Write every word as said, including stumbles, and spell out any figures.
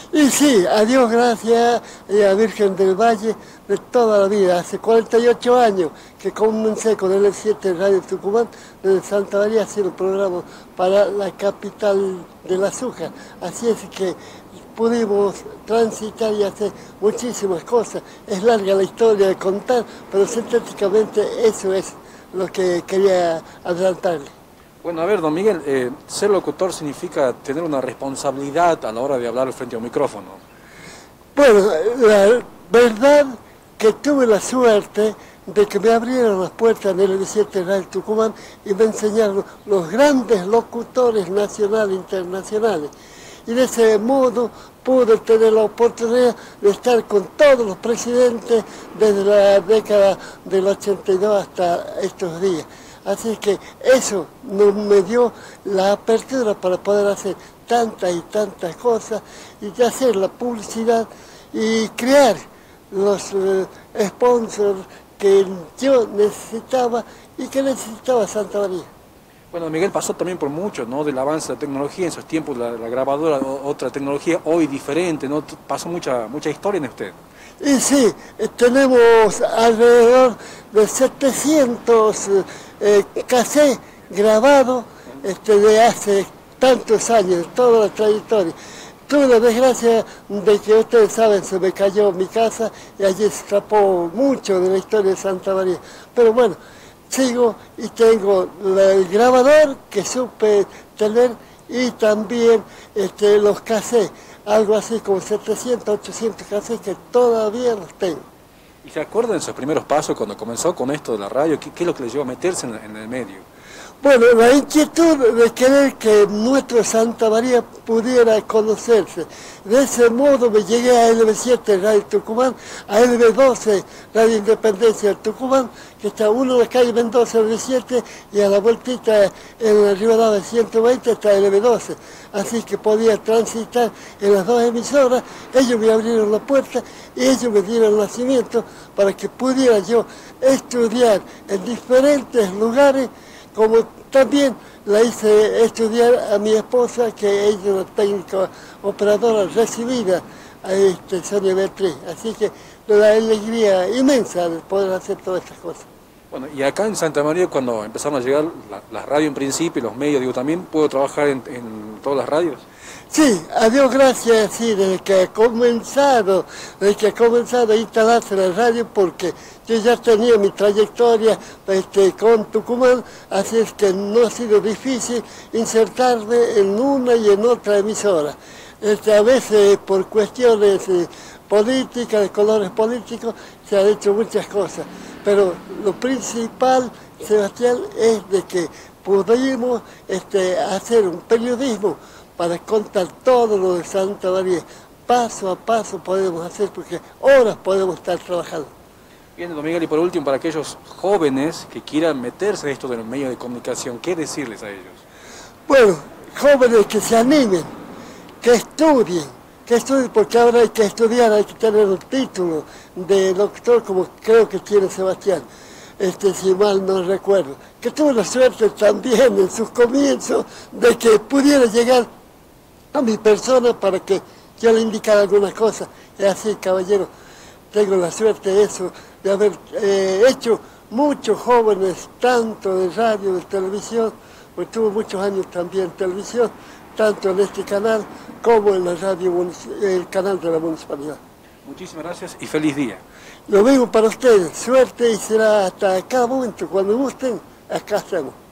Y sí, a Dios gracias y a Virgen del Valle de toda la vida. Hace cuarenta y ocho años que comencé con el siete Radio Tucumán, desde Santa María, haciendo programa para la capital del azúcar. Así es que pudimos transitar y hacer muchísimas cosas. Es larga la historia de contar, pero sintéticamente eso es lo que quería adelantarle. Bueno, a ver, don Miguel, eh, ser locutor significa tener una responsabilidad a la hora de hablar frente a un micrófono. Bueno, la verdad que tuve la suerte de que me abrieron las puertas en el siete Radio Tucumán y me enseñaron los grandes locutores nacionales e internacionales. Y de ese modo pude tener la oportunidad de estar con todos los presidentes desde la década del ochenta y dos hasta estos días. Así que eso me dio la apertura para poder hacer tantas y tantas cosas y hacer la publicidad y crear los eh, sponsors que yo necesitaba y que necesitaba Santa María. Bueno, Miguel pasó también por mucho, ¿no? Del avance de la tecnología, en esos tiempos la, la grabadora, o, otra tecnología, hoy diferente, ¿no? Pasó mucha, mucha historia en usted. Y sí, tenemos alrededor de setecientos eh, cassettes grabados este, de hace tantos años, toda la trayectoria. Tuve la desgracia de que ustedes saben, se me cayó mi casa y allí se escapó mucho de la historia de Santa María. Pero bueno, sigo y tengo la, el grabador que supe tener y también este, los cassettes, algo así como setecientos, ochocientos cassettes que todavía los tengo. ¿Y se acuerdan de sus primeros pasos cuando comenzó con esto de la radio? ¿Qué, qué es lo que le llevó a meterse en, en el medio? Bueno, la inquietud de querer que nuestro Santa María pudiera conocerse. De ese modo me llegué a L B siete Radio Tucumán, a L B doce Radio Independencia de Tucumán, que está uno en la calle Mendoza L B siete y a la vueltita en la Rivadavia ciento veinte está L B doce. Así que podía transitar en las dos emisoras, ellos me abrieron la puerta y ellos me dieron nacimiento para que pudiera yo estudiar en diferentes lugares, como también la hice estudiar a mi esposa, que ella es una técnica operadora recibida, a este, Sonia Beatriz. Así que la alegría inmensa de poder hacer todas estas cosas. Bueno, y acá en Santa María, cuando empezaron a llegar las la radios en principio, los medios, digo, ¿también puedo trabajar en, en todas las radios? Sí, a Dios gracias, sí, desde que ha comenzado, desde que ha comenzado a instalarse la radio, porque yo ya tenía mi trayectoria este, con Tucumán, así es que no ha sido difícil insertarme en una y en otra emisora. Este, a veces por cuestiones eh, políticas, de colores políticos, se han hecho muchas cosas, pero lo principal, Sebastián, es de que pudimos este, hacer un periodismo para contar todo lo de Santa María. Paso a paso podemos hacer, porque horas podemos estar trabajando. Bien, don Miguel, y por último, para aquellos jóvenes que quieran meterse en esto de los medios de comunicación, ¿qué decirles a ellos? Bueno, jóvenes que se animen, que estudien, que estudien, porque ahora hay que estudiar, hay que tener un título de doctor, como creo que tiene Sebastián, este, si mal no recuerdo. Que tuvo la suerte también en sus comienzos de que pudiera llegar a mi persona para que yo le indicara alguna cosa. Y así, caballero, tengo la suerte de eso, de haber eh, hecho muchos jóvenes, tanto de radio, de televisión, pues tuve muchos años también en televisión, tanto en este canal como en la radio, el canal de la municipalidad. Muchísimas gracias y feliz día. Lo mismo para ustedes, suerte y será hasta cada momento, cuando gusten, acá estamos.